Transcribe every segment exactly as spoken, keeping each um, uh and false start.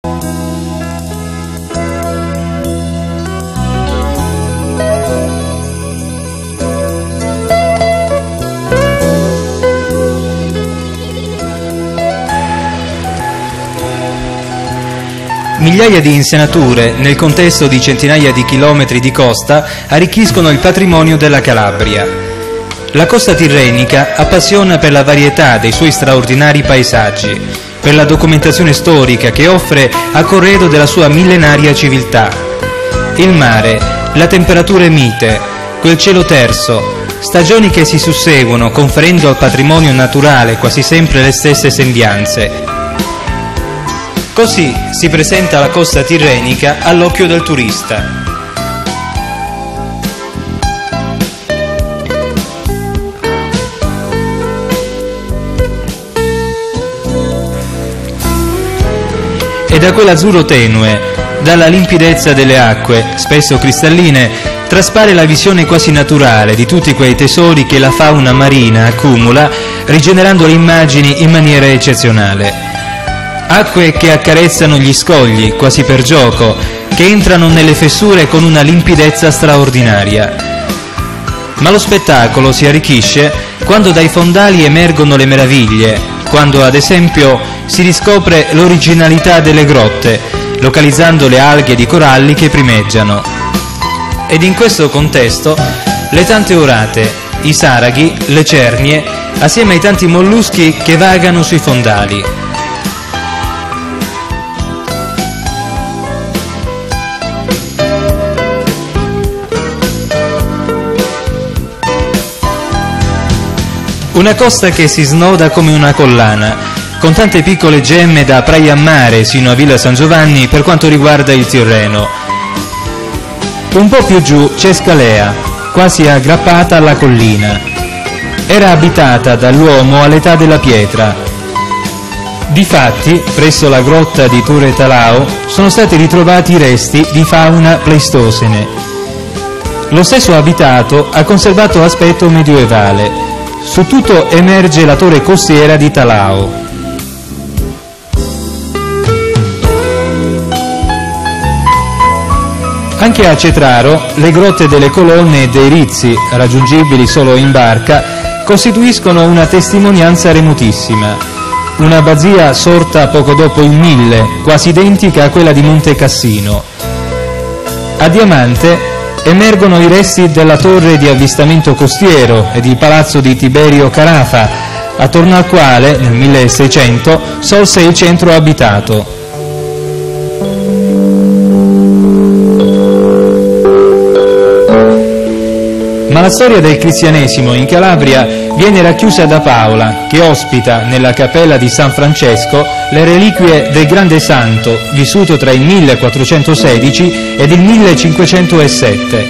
Migliaia di insenature, nel contesto di centinaia di chilometri di costa, arricchiscono il patrimonio della Calabria. La costa tirrenica appassiona per la varietà dei suoi straordinari paesaggi, per la documentazione storica che offre a corredo della sua millenaria civiltà. Il mare, la temperatura mite, quel cielo terso, stagioni che si susseguono conferendo al patrimonio naturale quasi sempre le stesse sembianze. Così si presenta la costa tirrenica all'occhio del turista. E da quell'azzurro tenue, dalla limpidezza delle acque, spesso cristalline, traspare la visione quasi naturale di tutti quei tesori che la fauna marina accumula, rigenerando le immagini in maniera eccezionale. Acque che accarezzano gli scogli, quasi per gioco, che entrano nelle fessure con una limpidezza straordinaria. Ma lo spettacolo si arricchisce quando dai fondali emergono le meraviglie, quando ad esempio si riscopre l'originalità delle grotte, localizzando le alghe di coralli che primeggiano. Ed in questo contesto le tante orate, i saraghi, le cernie, assieme ai tanti molluschi che vagano sui fondali. Una costa che si snoda come una collana, con tante piccole gemme da Praia a Mare sino a Villa San Giovanni per quanto riguarda il Tirreno. Un po' più giù c'è Scalea, quasi aggrappata alla collina. Era abitata dall'uomo all'età della pietra. Difatti, presso la grotta di Torre Talao sono stati ritrovati resti di fauna pleistocene. Lo stesso abitato ha conservato aspetto medioevale. Su tutto emerge la torre costiera di Talao. Anche a Cetraro le grotte delle colonne e dei rizzi, raggiungibili solo in barca, costituiscono una testimonianza remotissima. Una abbazia sorta poco dopo il mille, quasi identica a quella di Monte Cassino. A Diamante emergono i resti della torre di avvistamento costiero ed il palazzo di Tiberio Carafa, attorno al quale, nel milleseicento, sorse il centro abitato. Ma la storia del cristianesimo in Calabria viene racchiusa da Paola, che ospita nella cappella di San Francesco le reliquie del grande santo, vissuto tra il millequattrocentosedici ed il millecinquecentosette.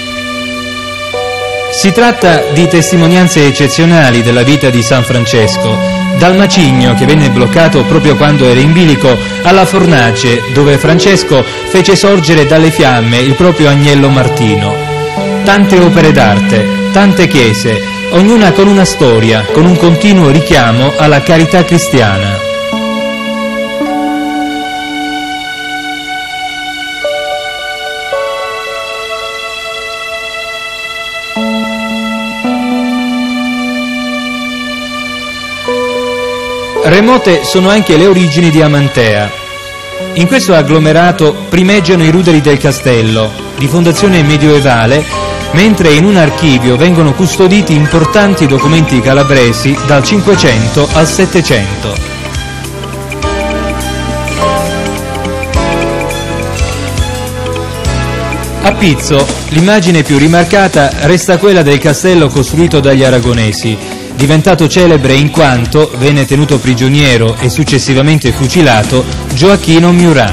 Si tratta di testimonianze eccezionali della vita di San Francesco, dal macigno che venne bloccato proprio quando era in bilico, alla fornace dove Francesco fece sorgere dalle fiamme il proprio agnello Martino. Tante opere d'arte, tante chiese, ognuna con una storia, con un continuo richiamo alla carità cristiana. Remote sono anche le origini di Amantea. In questo agglomerato primeggiano i ruderi del castello, di fondazione medioevale, mentre in un archivio vengono custoditi importanti documenti calabresi dal Cinquecento al Settecento. A Pizzo l'immagine più rimarcata resta quella del castello costruito dagli aragonesi, diventato celebre in quanto venne tenuto prigioniero e successivamente fucilato Gioacchino Murat.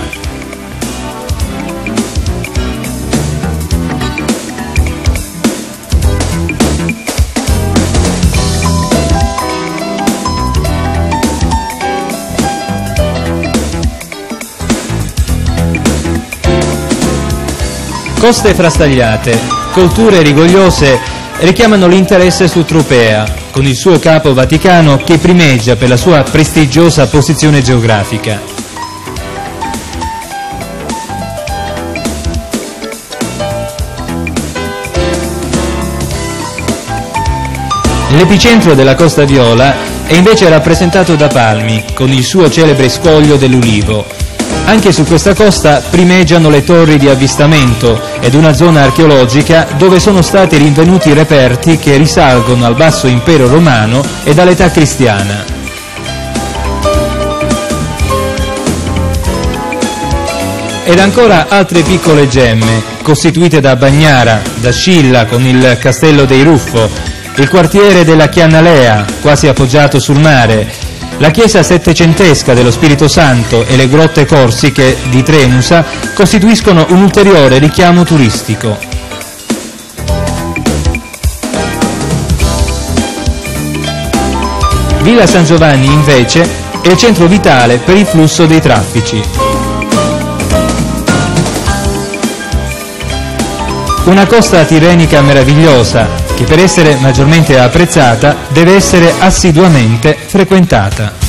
Coste frastagliate, colture rigogliose richiamano l'interesse su Tropea, con il suo capo Vaticano che primeggia per la sua prestigiosa posizione geografica. L'epicentro della Costa Viola è invece rappresentato da Palmi, con il suo celebre scoglio dell'Ulivo. Anche su questa costa primeggiano le torri di avvistamento ed una zona archeologica dove sono stati rinvenuti reperti che risalgono al basso impero romano ed all'età cristiana. Ed ancora altre piccole gemme, costituite da Bagnara, da Scilla con il castello dei Ruffo, il quartiere della Chiannalea, quasi appoggiato sul mare, la chiesa settecentesca dello Spirito Santo e le grotte corsiche di Tremusa costituiscono un ulteriore richiamo turistico. Villa San Giovanni, invece, è il centro vitale per il flusso dei traffici. Una costa tirrenica meravigliosa che per essere maggiormente apprezzata deve essere assiduamente frequentata.